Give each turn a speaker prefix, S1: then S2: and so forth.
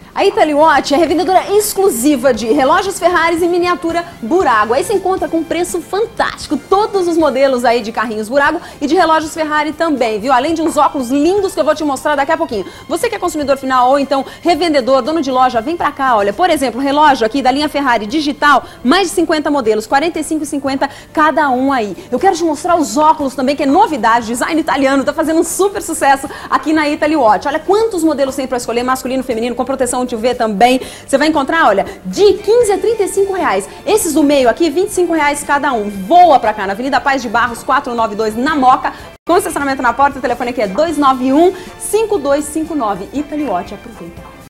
S1: A Italy Watch é revendedora exclusiva de relógios Ferraris e miniatura Burago. Aí você encontra com preço fantástico todos os modelos aí de carrinhos Burago e de relógios Ferrari também, viu? Além de uns óculos lindos que eu vou te mostrar daqui a pouquinho. Você que é consumidor final ou então revendedor, dono de loja, vem pra cá, olha. Por exemplo, relógio aqui da linha Ferrari digital, mais de 50 modelos, 45,50 cada um aí. Eu quero te mostrar os óculos também, que é novidade, design italiano, tá fazendo um super sucesso aqui na Italy Watch. Olha quantos modelos tem pra escolher, masculino, feminino, com proteção UV também. Você vai encontrar, olha, de 15 a 35 reais. Esses do meio aqui, 25 reais cada um. Voa pra cá, na Avenida Paz de Barros, 492, na Moca. Com estacionamento na porta, o telefone aqui é 291-5259. Italy Watch, aproveita.